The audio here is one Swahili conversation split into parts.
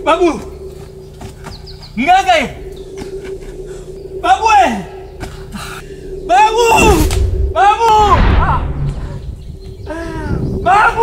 Babu! Mganga! Babu! Babu! Babu! Babu!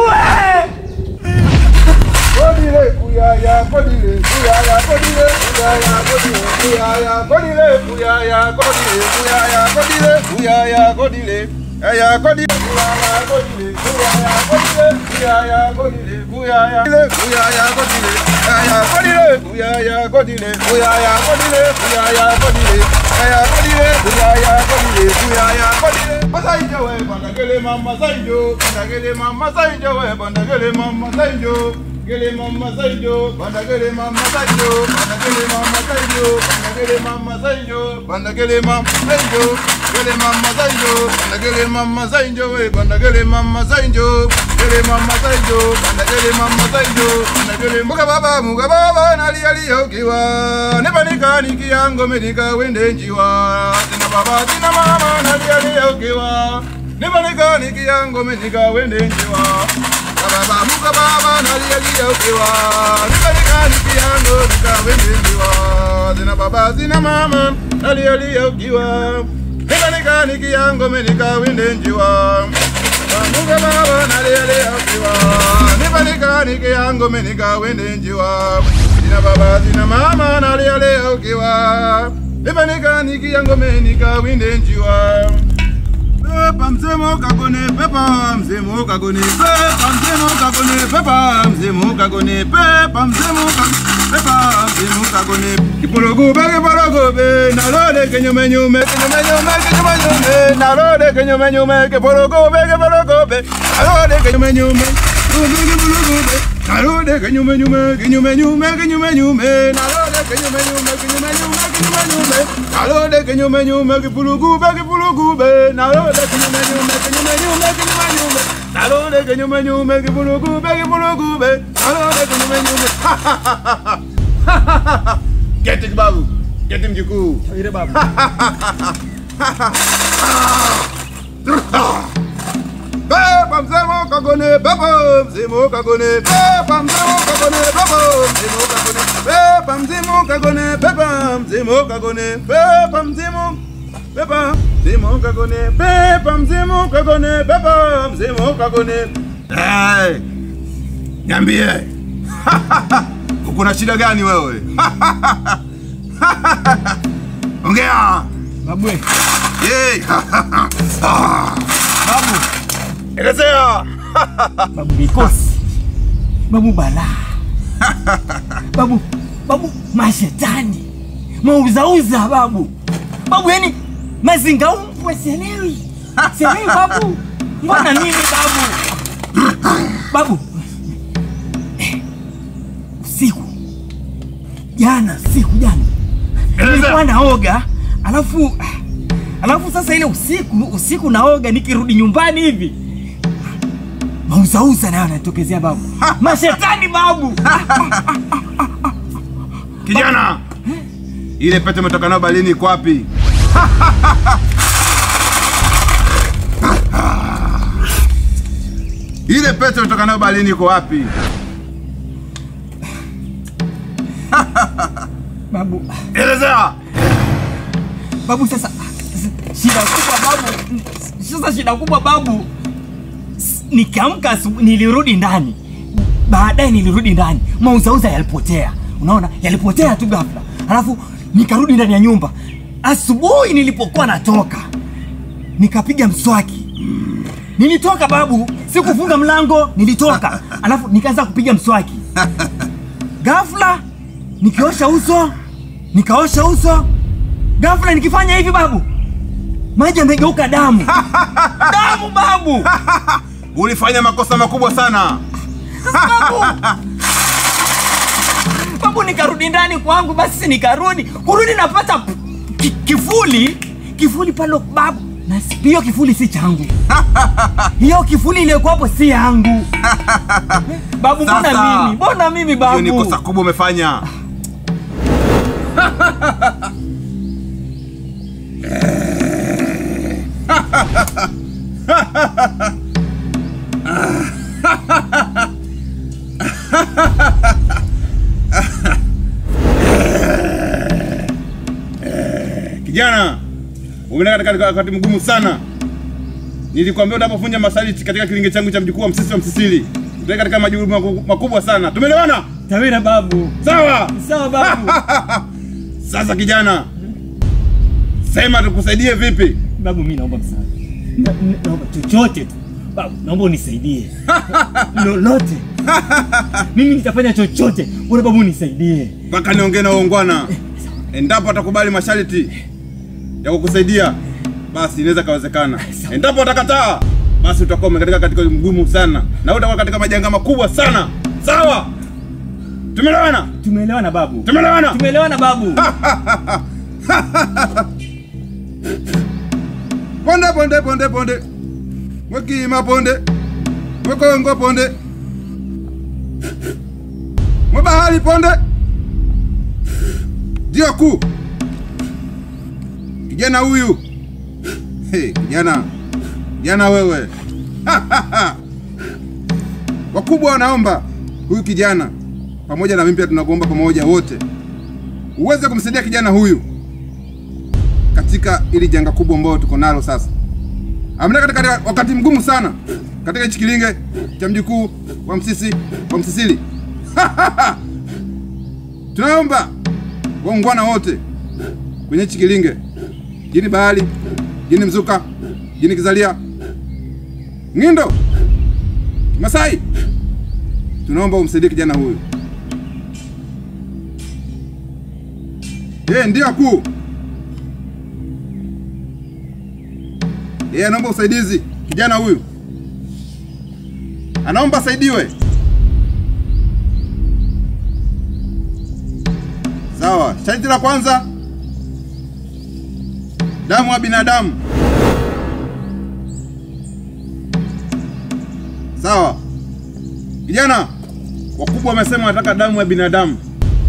Kodile kuyaya, kodile kuyaya, kodile kuyaya, kodile kuyaya, kodile kuyaya, kodile kuyaya, kodile kuyaya, kodile aya kodile kuyaya, kodile kuyaya, kodile kuyaya, kodile kuyaya, kuyaya, kodile aya kodile kuyaya, kodile kuyaya, kodile kuyaya, kodile aya kodile kuyaya, kodile kuyaya, kodile Masaijo we bandagele mama Saijo, bandagele mama Saijo we bandagele mama Saijo. Gele mama Saijo, bandagele mama Saijo, bandagele mama Saijo, bandagele mama Saijo, bandagele mama Saijo, gele mama Saijo, bandagele mama Saijo, bandagele mama Saijo, gele mama Saijo, bandagele mama Saijo, bandagele muga baba nali hokiwa, nebanika nikiango medika wende njiwa, tina baba tina mama nali hokiwa, nebanika nikiango medika wende njiwa. Baba muka baba nalialia ukiwa nikalika nikiango nikawendeliwa zina baba zina mama nalialia ukiwa nikalika nikiango menikawendeliwa muka baba nalialia ukiwa nikalika nikiango menikawendeliwa zina baba zina mama nalialia ukiwa nikalika nikiango menikawendeliwa Pepa mzemo kagone, pepa mzemo kagone, pepa mzemo kagone, pepa mzemo kagone, pepa mzemo kagone, pepa mzemo kagone. Kipologo be, narode kenyume nyume, narode kenyume nyume, kipologo be, narode kenyume nyume, narode kenyume nyume, kenyume nyume, narode kenyume nyume, narode kenyume nyume, kipologo be, narode kenyume nyume, narode kenyume nyume, kipologo be, narode kenyume nyume. Get it babu, get him juku. Ire babu. Pepa mzemo kagone, pepa mzemo kagone, pepa mzemo kagone, pepa mzemo kagone, pepa mzemo kagone, pepa mzemo kagone, pepa mzemo, pepa mzemo kagone, pepa mzemo kagone, pepa mzemo kagone. Hey, niambie, kuna shida gani wewe? Ongea. Babu. Hey. Babu. Elezea. Babu mikosi. Babu bala. Babu mashetani. Mauzauza babu. Babu yani mazinga umpwe sielewi. Sielewi babu. Mbona nini babu? Babu. Usiku jana nilikuwa naoga, alafu sasa ile usiku naoga, nikirudi nyumbani hivi mauzauza nayo yanatokezea babu. Mashetani babu. Kijana, ile pete umetoka nayo balini iko wapi? Ile pete umetoka nayo balini iko wapi? Babu. Elezea. Babu sasa shida kubwa babu. Nikiamka nilirudi ndani. Baadaye nilirudi ndani. Mauzauza yalipotea. Unaona? Yalipotea tu ghafla. Alafu nikarudi ndani ya nyumba. Asubuhi nilipokuwa natoka, nikapiga mswaki. Nilitoka babu, sikufunga mlango, nilitoka. Alafu nikaanza kupiga mswaki. Ghafla nikaosha uso. Ghafla nikifanya hivi babu, maji yamegeuka damu. Damu babu. Ulifanya makosa makubwa sana. Babu nikarudi ndani kwangu, basi kurudi napata kifuli pale babu. Na hiyo kifuli si changu. Hiyo kifuli ile kwa hapo si yangu. Babu mbona mimi babu? Hiyo ni kosa kubwa umefanya. Umeenda katika wakati mgumu sana. Nilikwambia unapovunja masharti katika kilinge changu cha mjukuu wa Msisi wa Msisili, utaenda katika majukumu makubwa sana. Tumeelewana? Tawira babu. Sawa? Sawa babu. Sasa kijana, sema tukusaidie vipi? Babu mimi naomba msaada. Naomba chochote tu. Babu, naomba unisaidie. Lolote. Mimi nitafanya chochote. Wewe babu unisaidie. Mpaka niongee na uongwana. Endapo atakubali masharti ya kukusaidia, basi inaweza kawezekana. Endapo atakataa, basi utakuwa umekatika katika mgumu sana na utakuwa katika majanga makubwa sana. Sawa? Tumeelewana? Tumeelewana babu. Tumeelewana? Tumeelewana babu. Ponde ponde ponde ponde. Mwekima ponde. Mwekongo ponde. Mwabahari ponde. Ndio kuu. Kijana huyu. Hey, kijana. Kijana wewe. Wakubwa wanaomba huyu kijana pamoja na mimi pia tunakuomba pamoja wote uweze kumsaidia kijana huyu katika ili janga kubwa ambalo tuko nalo sasa. Amna katika wakati mgumu sana katika hichi kilinge cha mjukuu wa Msisi wa Msisili. Tunaomba waungwana wote kwenye hichi kilinge. Jini Bahari, Jini Mzuka, Jini Kizalia, Ngindo, Masai. Tunaomba umsaidie kijana huyu. Ndio kuu. Anaomba usaidizi kijana huyu. Anaomba saidiwe. Sawa, sharti la kwanza, damu ya binadamu. Sawa. Kijana, wakubwa wamesema wanataka damu ya binadamu.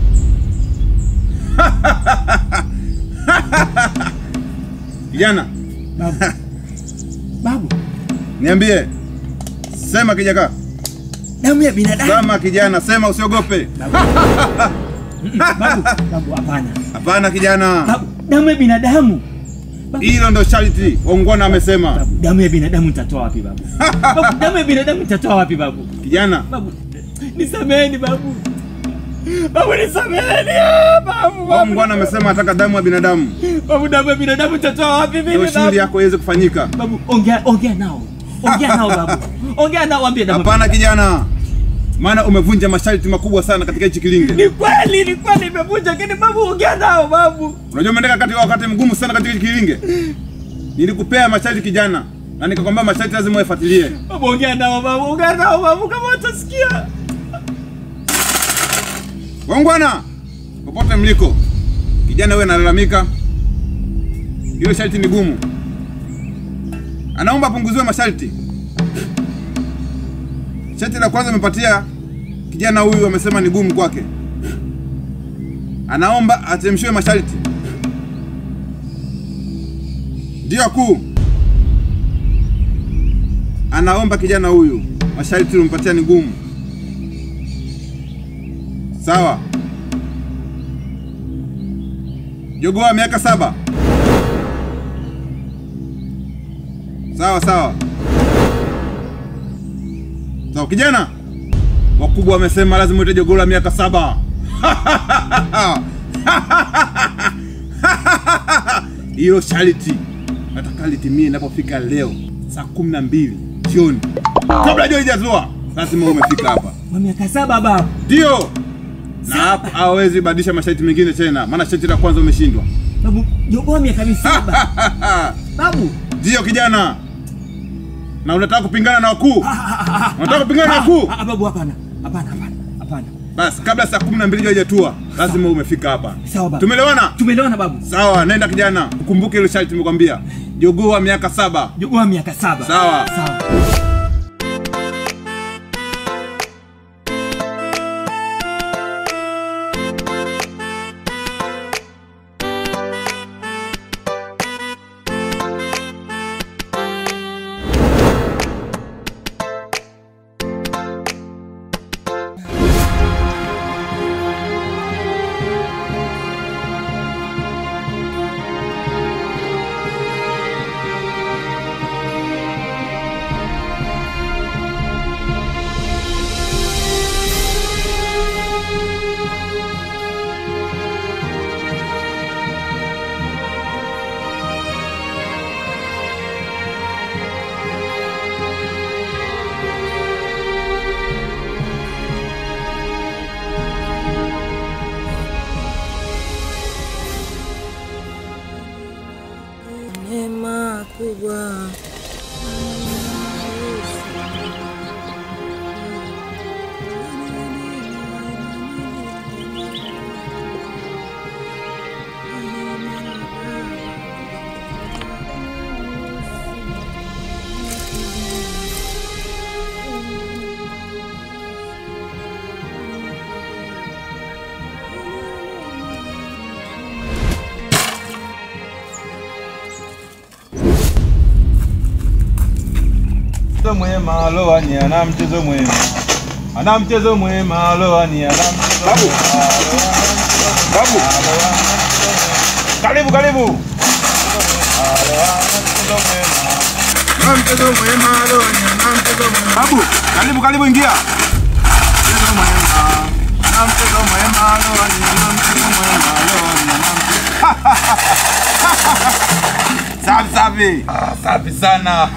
Kijana. Babu. Babu. Niambie. Sema kijaka. Damu ya binadamu. Sema kijana, sema usiogope. Babu, hapana. Hapana kijana. Babu, damu ya binadamu. Hilo ndo sharti waungwana amesema. Babu, damu ya binadamu nitatoa wapi babu? Babu, damu ya binadamu nitatoa wapi babu? Kijana. Babu, nisameheni babu. Babu nisameheni babu. Waungwana amesema anataka damu ya binadamu. Babu, damu ya binadamu nitatoa wapi mimi babu? Shughuli yako iweze kufanyika. Babu, ongea nao. Ongea nao babu. Ongea nao waambie damu. Hapana kijana. Maana umevunja masharti makubwa sana katika hichi kilinge. Ni kweli nimevunja, lakini babu ongea nao babu. Unajua umeendeka katika wakati mgumu sana katika hichi kilinge. Nilikupea masharti kijana, na nikakwambia masharti lazima uyafuatilie. Babu ongea nao babu, kama utasikia. Waungwana, popote mliko, kijana wewe analalamika. Hilo sharti ni gumu. Anaomba punguziwe masharti. Sharti la kwanza amepatia kijana huyu, amesema ni gumu kwake. Anaomba atemshiwe masharti. Ndio kuu. Anaomba kijana huyu masharti umpatia ni gumu. Sawa. Jogoo wa miaka 7. Sawa. Sawa kijana. Wakubwa wamesema lazima uite jogoo la miaka 7. Hilo sharti nataka litimie ninapofika leo saa 12 jioni. Kabla jua haijazua, lazima umefika hapa. Wa miaka 7 babu. Ndio. Na hapo hawezi badilisha masharti mengine tena, maana sharti la kwanza umeshindwa. Babu, jogoo wa miaka 7. Babu. Ndio kijana. Na unataka kupingana na wakuu? Unataka kupingana na wakuu? Babu hapana. Basi kabla saa 12 haijatua, lazima umefika hapa. Sawa babu. Tumeelewana? Tumeelewana babu. Sawa, nenda kijana. Ukumbuke ile sharti nimekwambia. Jogoo wa miaka 7. Jogoo wa miaka 7. Sawa. mchezo mwema, Lowani ana mchezo mwema. Ana mchezo mwema, Lowani ana mchezo mwema. Babu. Karibu. Ana mchezo mwema, Lowani ana mchezo mwema. Babu, karibu ingia. Mchezo mwema. Ana mchezo mwema, Lowani ana mchezo mwema. Safi. Safi sana.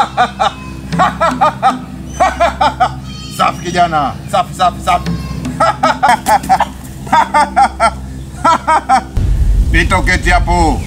Safi kijana. Safi. Pita uketi hapo.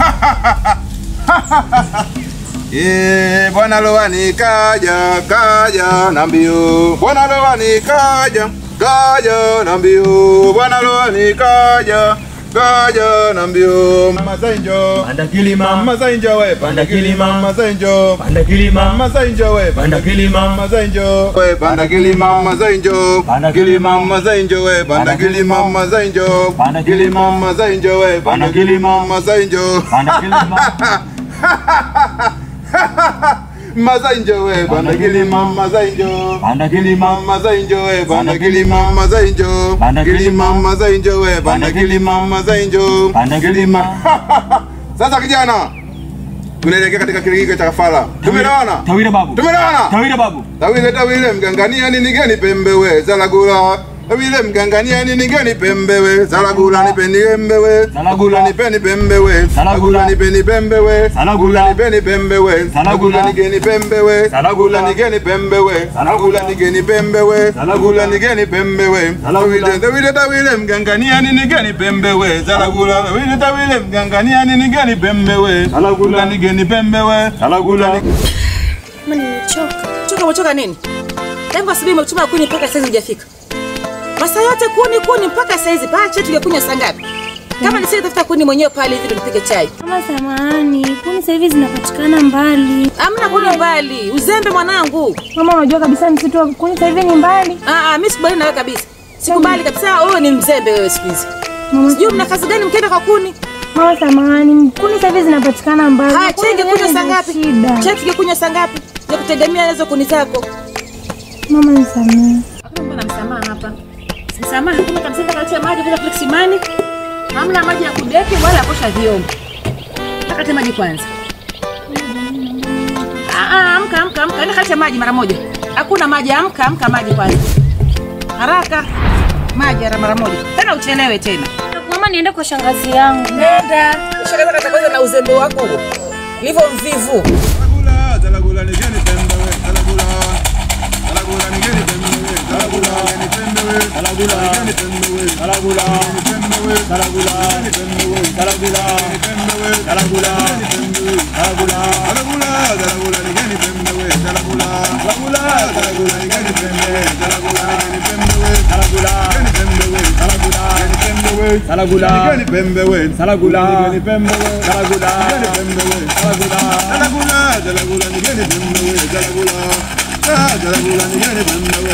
Bwana Lowani kaja na mbio. Bwana Lowani kaja na mbio. Bwana Lowani kaja na mbio. Mama Zainjo Panda kilima. Mama Zainjo we Panda kilima. Mama Zainjo Panda kilima. Mama Zainjo we Panda kilima. Mama Zainjo we Panda kilima. Mama Zainjo Panda kilima. Mama Zainjo we Panda kilima. Mama Zainjo Panda kilima. Mama Zainjo we Panda kilima. Mama Zainjo Panda kilima. Mazainjo we Panda kilima. Mama Zainjo Panda kilima. Mama Zainjo we Panda kilima. Mama Zainjo Panda kilima. Mama Zainjo we Panda kilima. Mama Zainjo Panda kilima. Sasa kijana, tunaelekea katika kiligi cha kafara. Tumeelewana? Tawile babu. Tawile mgangania nini gani pembewe Zalagula. Tawile mgangania nini gani pembewe Zalagula nipeni pembewe. Zalagula nipeni pembewe. Zalagula nipeni pembewe. Zalagula nipeni pembewe. Zalagula nigeni pembewe. Zalagula nigeni pembewe. Zalagula nigeni pembewe. Zalagula nigeni pembewe. Tawile mgangania nini gani pembewe Zalagula. Tawile mgangania nini gani pembewe. Zalagula nigeni pembewe. Zalagula Mimi nimechoka nini? Tangu asubuhi umechuma kuni mpaka sasa hujafika. Masaa yote kuni mpaka sasa hizi. Bacha tungekunywa saa ngapi? Kama nisije tafuta kuni mwenyewe pale hivi tupike chai. Mama samahani, kuni sasa hivi zinapatikana mbali. Hamna kuni mbali. Uzembe mwanangu. Mama unajua kabisa msitu wa kuni sasa hivi ni mbali. Mimi sikubali nawe kabisa. Sikubali kabisa, wewe ni mzembe wewe siku hizi. Sijui mna kazi gani mkienda kwa kuni? Mama samahani, kuni sasa hivi zinapatikana mbali. Chenge kunywa saa ngapi? Chenge kunywa saa ngapi? Ya kutegemea hizo kuni zako. Mama nisamehe. Hakuna msamaha hapa. Msamaha hakuna kabisa, kaacha maji bila fleximan. Hamna maji ya kudeki wala kosha vyombo. Takate maji kwanza. Amka. Nenda kaacha maji mara moja. Hakuna maji, amka maji kwanza. Haraka. Maji mara moja. Tena uchelewe tena. Mama niende kwa shangazi yangu. Nenda. Shangazi atakwenda na uzembe wako huo. Hivyo mvivu. Zalagula nigeni pembewe. Zalagula nigeni pembewe. Zalagula nigeni pembewe. Zalagula nigeni pembewe. Zalagula nigeni pembewe. Zalagula nigeni pembewe. Zalagula nigeni pembewe. Zalagula nigeni pembewe. Zalagula nigeni pembewe. Zalagula nigeni pembewe. Zalagula nigeni pembewe. Zalagula nigeni pembewe. Zalagula nigeni pembewe. Zalagula nigeni pembewe.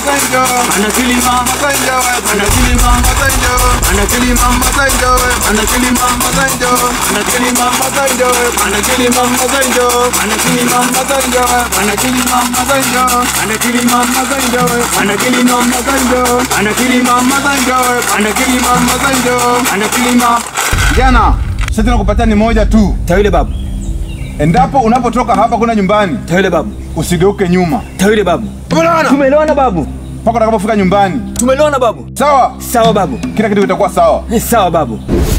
Mazenjo. Anakilima. Mazenjo. Anakilima. Mazenjo. Anakilima. Mazenjo. Anakilima. Mazenjo. Anakilima. Mazenjo. Anakilima. Mazenjo. Anakilima. Mazenjo. Anakilima. Mazenjo. Anakilima. Mazenjo. Anakilima. Mazenjo. Anakilima. Mazenjo. Anakilima. Mazenjo. Anakilima. Jana, sisi tunakupatia ni moja tu. Tawile babu. Endapo unapotoka hapa kuna nyumbani, Tawile babu. usigeuke nyuma. Tawile babu. Tumeelewana? Tumeelewana babu. Mpaka utakapofika nyumbani. Tumeelewana babu. Sawa? Sawa babu. Kila kitu kitakuwa sawa. Sawa babu.